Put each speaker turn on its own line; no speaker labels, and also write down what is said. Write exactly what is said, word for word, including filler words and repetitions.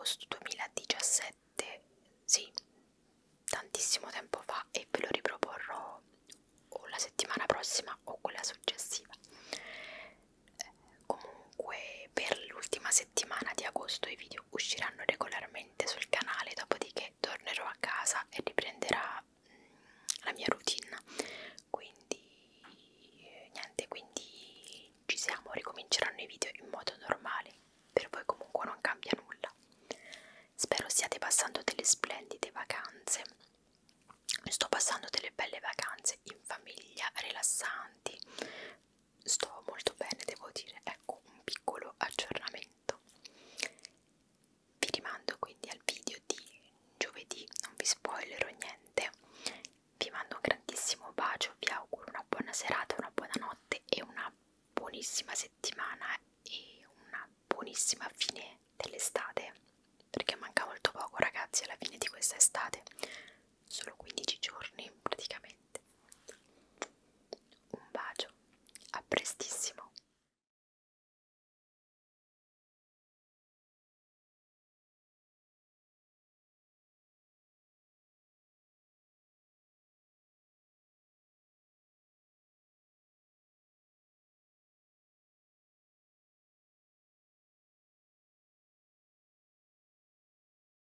agosto duemiladiciassette, sì, tantissimo tempo fa, e ve lo riproporrò o la settimana prossima o quella successiva. Eh, comunque per l'ultima settimana di agosto i video usciranno regolarmente sul canale, dopodiché tornerò a casa e riprenderà mh, la mia routine, quindi eh, niente, quindi ci siamo, ricominceranno i video in modo normale. Per voi comunque non cambia nulla. Spero stiate passando delle splendide vacanze. Sto passando delle belle vacanze in famiglia, rilassanti. Sto molto bene, devo dire, ecco.